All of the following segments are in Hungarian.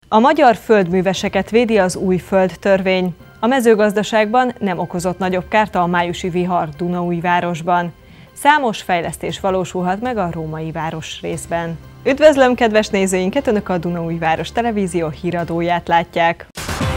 A magyar földműveseket védi az új földtörvény. A mezőgazdaságban nem okozott nagyobb kárt a májusi vihar Dunaújvárosban. Számos fejlesztés valósulhat meg a római városrészben. Üdvözlöm kedves nézőinket, Önök a Dunaújváros Televízió híradóját látják.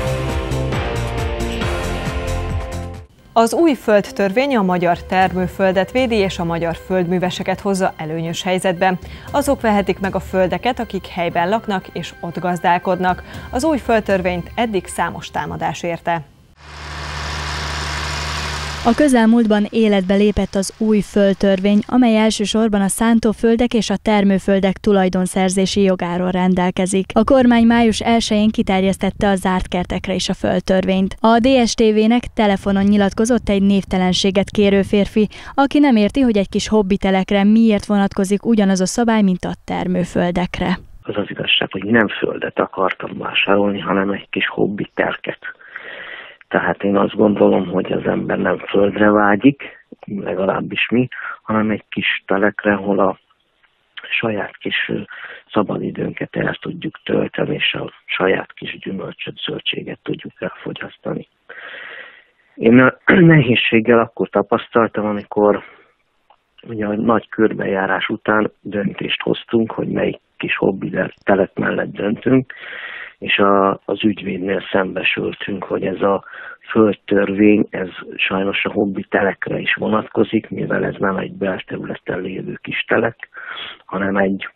Az új földtörvény a magyar termőföldet védi és a magyar földműveseket hozza előnyös helyzetbe. Azok vehetik meg a földeket, akik helyben laknak és ott gazdálkodnak. Az új földtörvényt eddig számos támadás érte. A közelmúltban életbe lépett az új földtörvény, amely elsősorban a szántóföldek és a termőföldek tulajdonszerzési jogáról rendelkezik. A kormány május 1-én kiterjesztette a zárt kertekre is a földtörvényt. A DSTV-nek telefonon nyilatkozott egy névtelenséget kérő férfi, aki nem érti, hogy egy kis hobbitelekre miért vonatkozik ugyanaz a szabály, mint a termőföldekre. Az az igazság, hogy nem földet akartam vásárolni, hanem egy kis hobbitelket. Tehát én azt gondolom, hogy az ember nem földre vágyik, legalábbis mi, hanem egy kis telekre, ahol a saját kis szabadidőnket el tudjuk tölteni, és a saját kis gyümölcsöt, zöldséget tudjuk elfogyasztani. Én a nehézséggel akkor tapasztaltam, amikor ugye a nagy körbejárás után döntést hoztunk, hogy melyik kis hobbi telek mellett döntünk, és az ügyvédnél szembesültünk, hogy ez a földtörvény, ez sajnos a hobbi telekre is vonatkozik, mivel ez nem egy belterületen lévő kis telek, hanem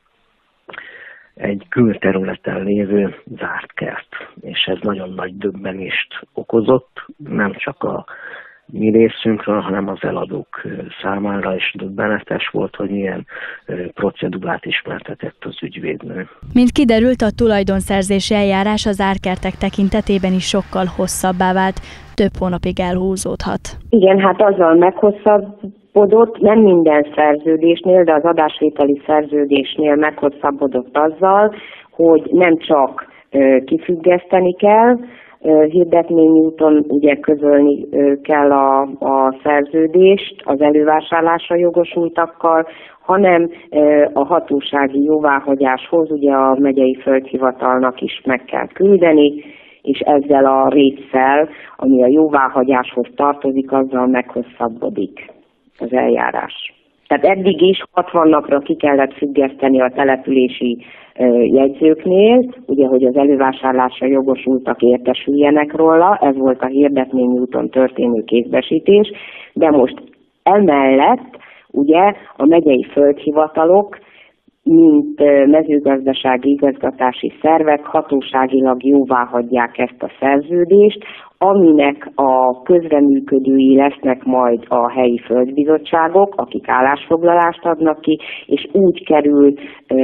egy külterületen lévő zárt kert. És ez nagyon nagy döbbenést okozott, nem csak a mi részünkről, hanem az eladók számára is döbbenetes volt, hogy milyen procedúrát ismertetett az ügyvédnő. Mint kiderült, a tulajdonszerzési eljárás az árkertek tekintetében is sokkal hosszabbá vált, több hónapig elhúzódhat. Igen, hát azzal meghosszabbodott, nem minden szerződésnél, de az adásvételi szerződésnél meghosszabbodott azzal, hogy nem csak kifüggeszteni kell, hirdetményúton ugye közölni kell a szerződést az elővásárlásra jogosultakkal, hanem a hatósági jóváhagyáshoz ugye a megyei földhivatalnak is meg kell küldeni, és ezzel a résszel, ami a jóváhagyáshoz tartozik, azzal meghosszabbodik az eljárás. Tehát eddig is 60 napra ki kellett függeszteni a települési jegyzőknél, ugye, hogy az elővásárlásra jogosultak értesüljenek róla, ez volt a hirdetményúton történő kézbesítés, de most emellett ugye a megyei földhivatalok, mint mezőgazdasági igazgatási szervek hatóságilag jóváhagyják ezt a szerződést, aminek a közreműködői lesznek majd a helyi földbizottságok, akik állásfoglalást adnak ki, és úgy kerül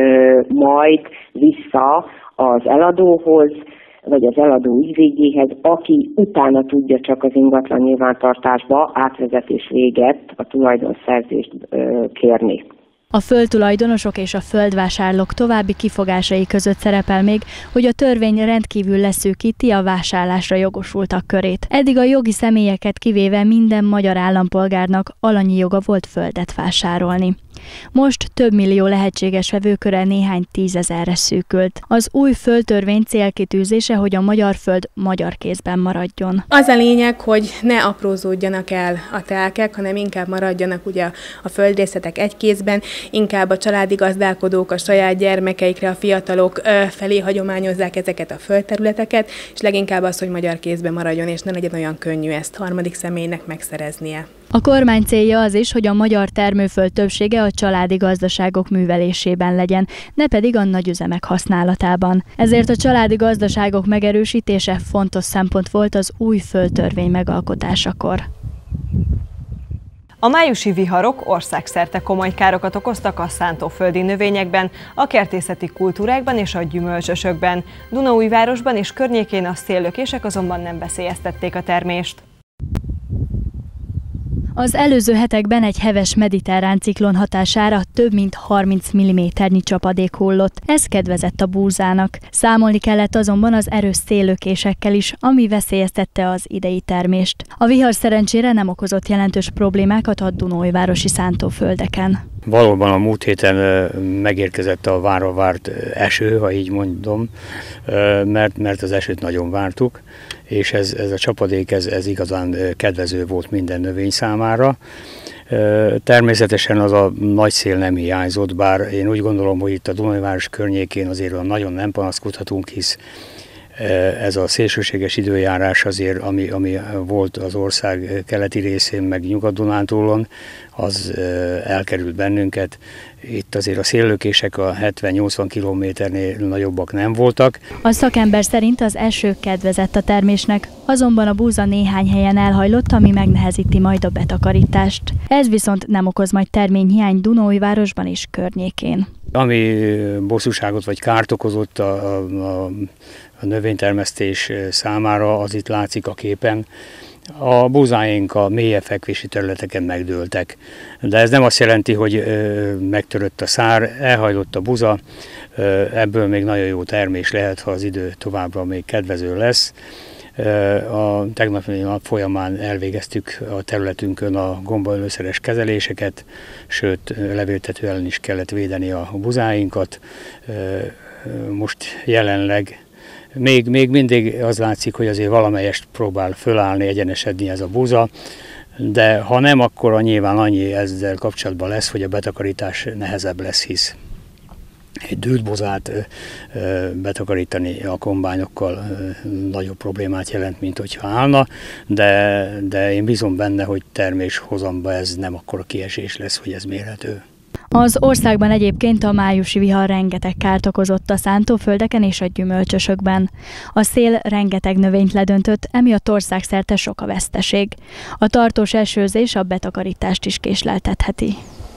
majd vissza az eladóhoz, vagy az eladó ügyvédjéhez, aki utána tudja csak az ingatlan nyilvántartásba átvezetés véget a tulajdonszerzést kérni. A földtulajdonosok és a földvásárlók további kifogásai között szerepel még, hogy a törvény rendkívül leszűkíti a vásárlásra jogosultak körét. Eddig a jogi személyeket kivéve minden magyar állampolgárnak alanyi joga volt földet vásárolni. Most több millió lehetséges vevőköre néhány tízezerre szűkült. Az új földtörvény célkitűzése, hogy a magyar föld magyar kézben maradjon. Az a lényeg, hogy ne aprózódjanak el a telkek, hanem inkább maradjanak ugye a földrészetek egy kézben, inkább a családi gazdálkodók a saját gyermekeikre, a fiatalok felé hagyományozzák ezeket a földterületeket, és leginkább az, hogy magyar kézben maradjon, és ne legyen olyan könnyű ezt harmadik személynek megszereznie. A kormány célja az is, hogy a magyar termőföld többsége a családi gazdaságok művelésében legyen, ne pedig a nagyüzemek használatában. Ezért a családi gazdaságok megerősítése fontos szempont volt az új földtörvény megalkotásakor. A májusi viharok országszerte komoly károkat okoztak a szántóföldi növényekben, a kertészeti kultúrákban és a gyümölcsösökben. Dunaújvárosban és környékén a széllökések azonban nem veszélyeztették a termést. Az előző hetekben egy heves mediterrán ciklon hatására több mint 30 mm-nyi csapadék hullott. Ez kedvezett a búzának. Számolni kellett azonban az erős széllökésekkel is, ami veszélyeztette az idei termést. A vihar szerencsére nem okozott jelentős problémákat a dunaújvárosi szántóföldeken. Valóban a múlt héten megérkezett a várva várt eső, ha így mondom, mert az esőt nagyon vártuk, és ez a csapadék ez igazán kedvező volt minden növény számára. Természetesen az a nagy szél nem hiányzott, bár én úgy gondolom, hogy itt a Dunajváros környékén azért nagyon nem panaszkodhatunk, hisz ez a szélsőséges időjárás azért, ami volt az ország keleti részén, meg Nyugat-Dunántúlon, az elkerült bennünket. Itt azért a széllökések a 70-80 kilométernél nagyobbak nem voltak. A szakember szerint az eső kedvezett a termésnek, azonban a búza néhány helyen elhajlott, ami megnehezíti majd a betakarítást. Ez viszont nem okoz majd terményhiány Dunaújvárosban és környékén. Ami bosszúságot vagy kárt okozott a növénytermesztés számára, az itt látszik a képen. A búzáink a mélyebb fekvési területeken megdőltek, de ez nem azt jelenti, hogy megtörött a szár, elhajlott a buza, ebből még nagyon jó termés lehet, ha az idő továbbra még kedvező lesz. A tegnapi nap folyamán elvégeztük a területünkön a gombaölőszeres kezeléseket, sőt levéltető ellen is kellett védeni a buzáinkat. Most jelenleg még mindig az látszik, hogy azért valamelyest próbál fölállni, egyenesedni ez a búza, de ha nem, akkor nyilván annyi ezzel kapcsolatban lesz, hogy a betakarítás nehezebb lesz, hisz egy dűlt bozát betakarítani a kombányokkal nagyobb problémát jelent, mint hogyha állna, de én bízom benne, hogy terméshozamban ez nem akkora kiesés lesz, hogy ez mérhető. Az országban egyébként a májusi vihar rengeteg kárt okozott a szántóföldeken és a gyümölcsösökben. A szél rengeteg növényt ledöntött, emiatt országszerte sok a veszteség. A tartós esőzés a betakarítást is késleltetheti.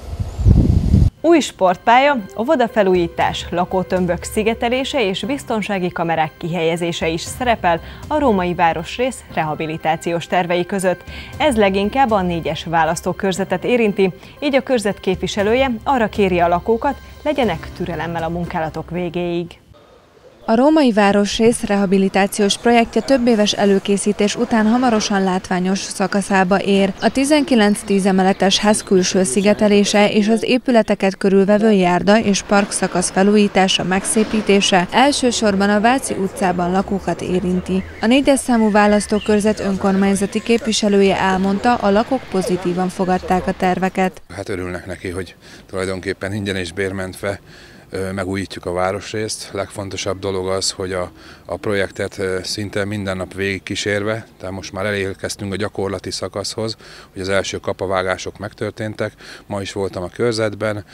Új sportpálya, óvodafelújítás, lakótömbök szigetelése és biztonsági kamerák kihelyezése is szerepel a római városrész rehabilitációs tervei között. Ez leginkább a 4-es választókörzetet érinti, így a körzet képviselője arra kéri a lakókat, legyenek türelemmel a munkálatok végéig. A római városrész rehabilitációs projektje több éves előkészítés után hamarosan látványos szakaszába ér. A 19-10 emeletes ház külső szigetelése és az épületeket körülvevő járda és parkszakasz felújítása, megszépítése elsősorban a Váci utcában lakókat érinti. A 4-es számú választókörzet önkormányzati képviselője elmondta, a lakók pozitívan fogadták a terveket. Hát örülnek neki, hogy tulajdonképpen ingyen és bérmentve megújítjuk a városrészt. Legfontosabb dolog az, hogy a projektet szinte minden nap végig kísérve, tehát most már elérkeztünk a gyakorlati szakaszhoz, hogy az első kapavágások megtörténtek. Ma is voltam a körzetben,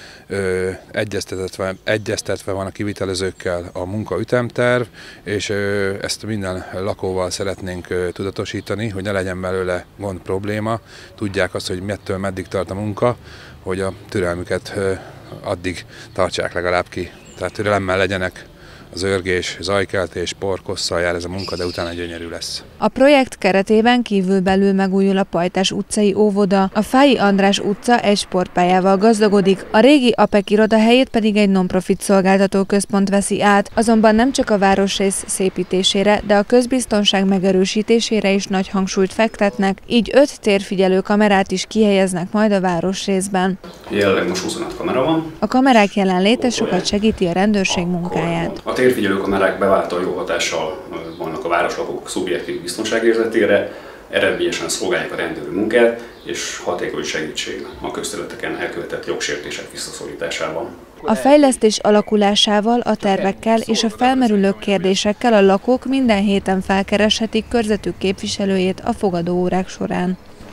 egyeztetve van a kivitelezőkkel a munkaütemterv, és ezt minden lakóval szeretnénk tudatosítani, hogy ne legyen belőle gond, probléma. Tudják azt, hogy mettől meddig tart a munka, hogy a türelmüket addig tartsák legalább ki. Tehát türelemmel legyenek, az örgés, zajkeltés, porkosszal jár ez a munka, de utána gyönyörű lesz. A projekt keretében kívülbelül megújul a Pajtás utcai óvoda, a Fályi András utca egy sportpályával gazdagodik, a régi APEC iroda helyét pedig egy non-profit szolgáltató központ veszi át, azonban nem csak a városrész szépítésére, de a közbiztonság megerősítésére is nagy hangsúlyt fektetnek, így 5 térfigyelő kamerát is kihelyeznek majd a városrészben. Jelenleg most 25 kamera van. A kamerák jelenléte sokat segíti a rendőrség munkáját. A térfigyelő kamerák beváltal jó hatással vannak a városlakók szubjektív biztonságérzetére, eredményesen szolgálják a rendőri munkát, és hatékony segítség a közterületeken elkövetett jogsértések visszaszorításában. A fejlesztés alakulásával, a tervekkel és a felmerülő kérdésekkel a lakók minden héten felkereshetik körzetük képviselőjét a fogadóórák során.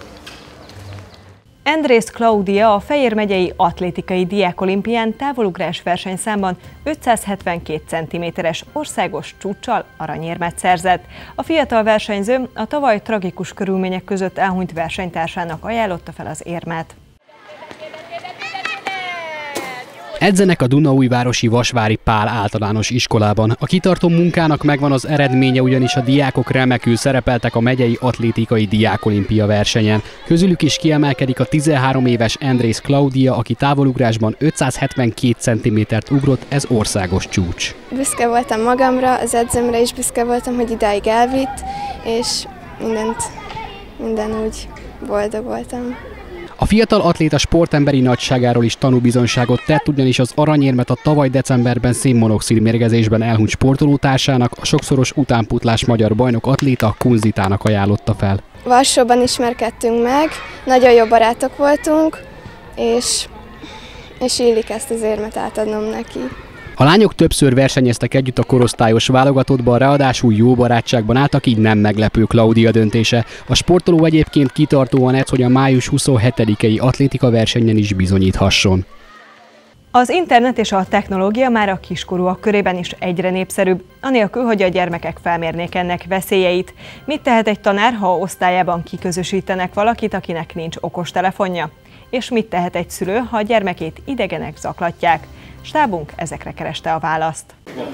Endrész Klaudia a Fejér megyei atlétikai diákolimpián távolugrás versenyszámban 572 cm-es országos csúccsal aranyérmet szerzett. A fiatal versenyző a tavaly tragikus körülmények között elhunyt versenytársának ajánlotta fel az érmet. Edzenek a Dunaújvárosi Vasvári Pál általános iskolában. A kitartó munkának megvan az eredménye, ugyanis a diákok remekül szerepeltek a megyei atlétikai diákolimpia versenyen. Közülük is kiemelkedik a 13 éves Endrész Klaudia, aki távolugrásban 572 cm-t ugrott, ez országos csúcs. Büszke voltam magamra, az edzőmre is büszke voltam, hogy idáig elvitt, és minden úgy boldog voltam. A fiatal atléta sportemberi nagyságáról is tanúbizonyságot tett, ugyanis az aranyérmet a tavaly decemberben szénmonoxid mérgezésben elhunyt sportolótársának, a sokszoros utánpótlás magyar bajnok atléta Kunzitának ajánlotta fel. Varsóban ismerkedtünk meg, nagyon jó barátok voltunk, és illik ezt az érmet átadnom neki. A lányok többször versenyeztek együtt a korosztályos válogatottban, ráadásul jó barátságban álltak, így nem meglepő Klaudia döntése. A sportoló egyébként kitartóan edz, hogy a május 27-i atlétika versenyen is bizonyíthasson. Az internet és a technológia már a kiskorúak körében is egyre népszerűbb, anélkül, hogy a gyermekek felmérnék ennek veszélyeit. Mit tehet egy tanár, ha osztályában kiközösítenek valakit, akinek nincs okostelefonja? És mit tehet egy szülő, ha a gyermekét idegenek zaklatják? Stábunk ezekre kereste a választ.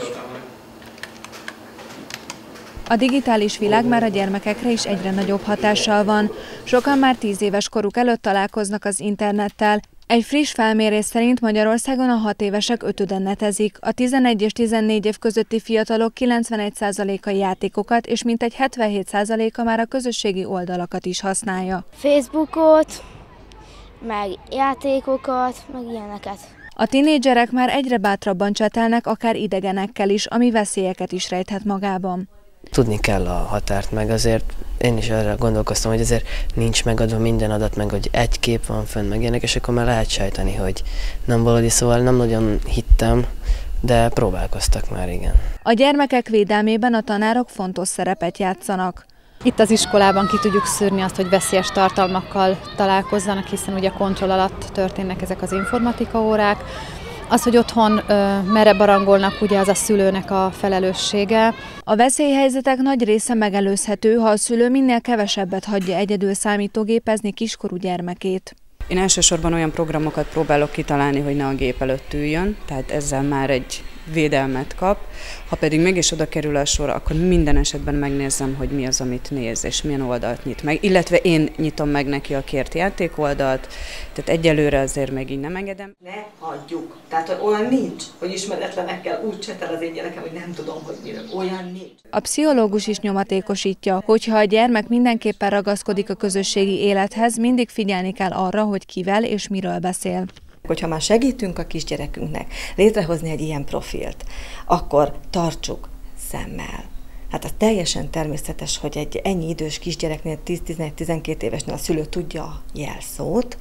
A digitális világ már a gyermekekre is egyre nagyobb hatással van. Sokan már 10 éves koruk előtt találkoznak az internettel. Egy friss felmérés szerint Magyarországon a 6 évesek 5-öde netezik. A 11 és 14 év közötti fiatalok 91%-a játékokat, és mintegy 77%-a már a közösségi oldalakat is használja. Facebookot, meg játékokat, meg ilyeneket. A tinédzserek már egyre bátrabban csetelnek, akár idegenekkel is, ami veszélyeket is rejthet magában. Tudni kell a határt, meg azért én is arra gondolkoztam, hogy azért nincs megadva minden adat, meg hogy egy kép van fönn, meg ilyenek, és akkor már lehet sejteni, hogy nem valódi, szóval nem nagyon hittem, de próbálkoztak már, igen. A gyermekek védelmében a tanárok fontos szerepet játszanak. Itt az iskolában ki tudjuk szűrni azt, hogy veszélyes tartalmakkal találkozzanak, hiszen ugye kontroll alatt történnek ezek az informatika órák. Az, hogy otthon merre barangolnak, ugye az a szülőnek a felelőssége. A veszélyhelyzetek nagy része megelőzhető, ha a szülő minél kevesebbet hagyja egyedül számítógépezni kiskorú gyermekét. Én elsősorban olyan programokat próbálok kitalálni, hogy ne a gép előtt üljön, tehát ezzel már egy védelmet kap. Ha pedig mégis oda kerül a sor, akkor minden esetben megnézem, hogy mi az, amit néz, és milyen oldalt nyit meg. Illetve én nyitom meg neki a kért játékoldalt, tehát egyelőre azért még így nem engedem. Ne hagyjuk. Tehát olyan nincs, hogy ismeretlenekkel úgy csetel az én gyerekem, hogy nem tudom, hogy miről. Olyan nincs. A pszichológus is nyomatékosítja, hogyha a gyermek mindenképpen ragaszkodik a közösségi élethez, mindig figyelni kell arra, hogy kivel és miről beszél. Hogyha már segítünk a kisgyerekünknek létrehozni egy ilyen profilt, akkor tartsuk szemmel. Hát az teljesen természetes, hogy egy ennyi idős kisgyereknél, 10-11-12 évesnél a szülő tudja a jelszót,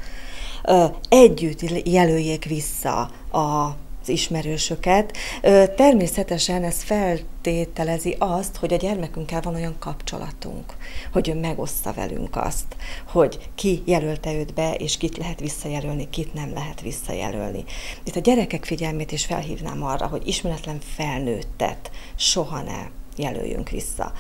együtt jelöljék vissza az ismerősöket. Természetesen ez feltételezi azt, hogy a gyermekünkkel van olyan kapcsolatunk, hogy ő megoszta velünk azt, hogy ki jelölte őt be, és kit lehet visszajelölni, kit nem lehet visszajelölni. Itt a gyerekek figyelmét is felhívnám arra, hogy ismeretlen felnőttet soha ne jelöljünk vissza.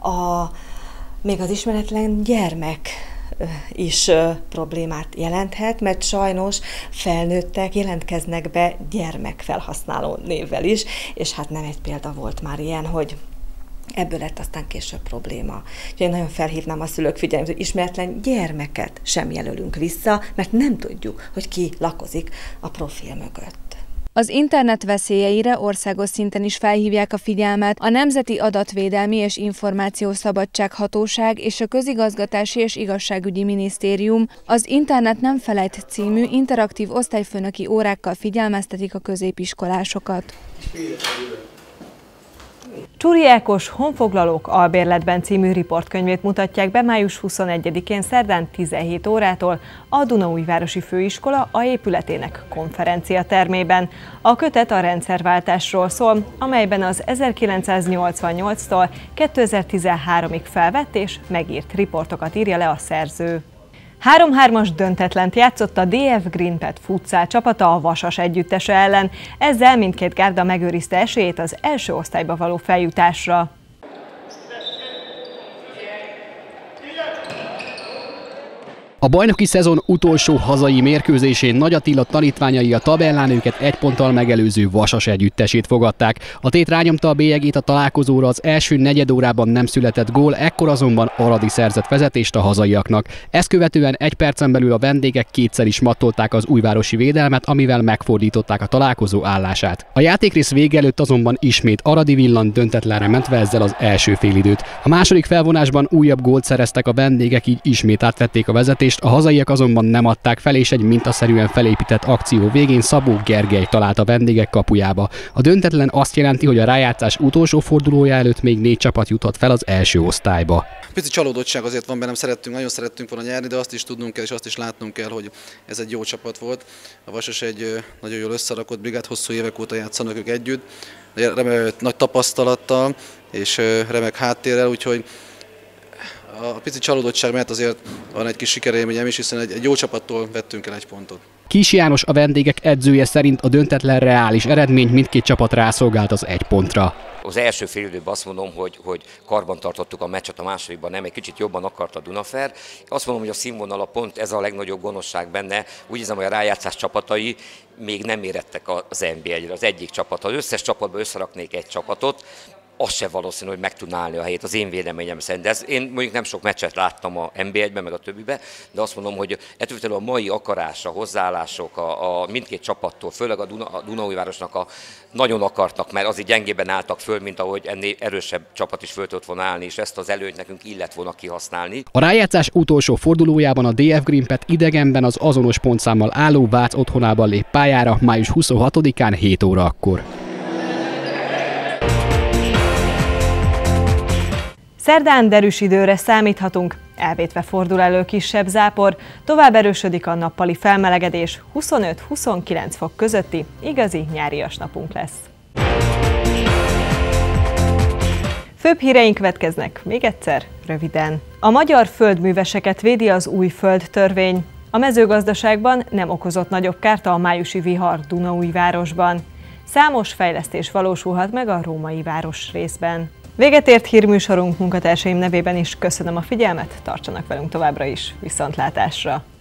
Még az ismeretlen gyermek is problémát jelenthet, mert sajnos felnőttek jelentkeznek be gyermekfelhasználó névvel is, és hát nem egy példa volt már ilyen, hogy ebből lett aztán később probléma. Úgyhogy én nagyon felhívnám a szülők figyelmét, hogy ismeretlen gyermeket sem jelölünk vissza, mert nem tudjuk, hogy ki lakozik a profil mögött. Az internet veszélyeire országos szinten is felhívják a figyelmet a Nemzeti Adatvédelmi és Információszabadság Hatóság és a Közigazgatási és Igazságügyi Minisztérium. Az Internet nem felejt című interaktív osztályfőnöki órákkal figyelmeztetik a középiskolásokat. Csuri Ákos Honfoglalók albérletben című riportkönyvét mutatják be május 21-én szerdán 17 órától a Dunaújvárosi Főiskola a épületének konferenciatermében. A kötet a rendszerváltásról szól, amelyben az 1988-tól 2013-ig felvett és megírt riportokat írja le a szerző. 3-3-as döntetlent játszott a DF Greenpet futsal csapata a Vasas együttese ellen, ezzel mindkét gárda megőrizte esélyét az első osztályba való feljutásra. A bajnoki szezon utolsó hazai mérkőzésén Nagy Attila tanítványai a tabellán őket 1 ponttal megelőző Vasas együttesét fogadták. A tét rányomta a bélyegét a találkozóra, az első negyedórában nem született gól, ekkor azonban Aradi szerzett vezetést a hazaiaknak. Ezt követően 1 percen belül a vendégek kétszer is mattolták az újvárosi védelmet, amivel megfordították a találkozó állását. A játékrész vége előtt azonban ismét Aradi villant döntetlenre mentve ezzel az első félidőt. A második felvonásban újabb gólt szereztek a vendégek, így ismét átvették a vezetést, vezetést, a hazaiak azonban nem adták fel, és egy mintaszerűen felépített akció végén Szabó Gergely talált a vendégek kapujába. A döntetlen azt jelenti, hogy a rájátszás utolsó fordulója előtt még 4 csapat juthat fel az első osztályba. Pici csalódottság azért van bennem, nagyon szerettünk volna nyerni, de azt is tudnunk kell, és azt is látnunk kell, hogy ez egy jó csapat volt. A Vasas egy nagyon jól összerakott brigád, hosszú évek óta játszanak ők együtt, nagy tapasztalattal és remek háttérrel, úgyhogy a pici csalódottság mellett azért van egy kis sikerélményem is, hiszen egy jó csapattól vettünk el 1 pontot. Kis János, a vendégek edzője szerint a döntetlen reális eredmény mindkét csapat rászolgált az 1 pontra. Az első fél időben azt mondom, hogy karban tartottuk a meccset, a másodikban nem, egy kicsit jobban akart a Dunafer. Azt mondom, hogy a színvonala pont ez a legnagyobb gonoszság benne. Úgy hiszem, hogy a rájátszás csapatai még nem érettek az NB1-re. Az egyik csapat, ha az összes csapatba összeraknék egy csapatot, az se valószínű, hogy meg tudná állni a helyét, az én véleményem szerint. De én mondjuk nem sok meccset láttam a NB1-ben, meg a többiben, de azt mondom, hogy ettől a mai akarás, a hozzáállások a mindkét csapattól, főleg a Dunaújvárosnak nagyon akartak, mert azért gyengében álltak föl, mint ahogy ennél erősebb csapat is föl tudott volna állni, és ezt az előnyt nekünk illett volna kihasználni. A rájátszás utolsó fordulójában a DF Green-Pet idegenben az azonos pontszámmal álló Vác otthonában lép pályára május 26-án 7 órakor. Szerdán derűs időre számíthatunk, elvétve fordul elő kisebb zápor, tovább erősödik a nappali felmelegedés, 25-29 fok közötti igazi nyárias napunk lesz. Főbb híreink következnek, még egyszer, röviden. A magyar földműveseket védi az új földtörvény. A mezőgazdaságban nem okozott nagyobb kárt a májusi vihar Dunaújvárosban. Számos fejlesztés valósulhat meg a római városrészben. Véget ért hírműsorunk, munkatársaim nevében is köszönöm a figyelmet, tartsanak velünk továbbra is, viszontlátásra!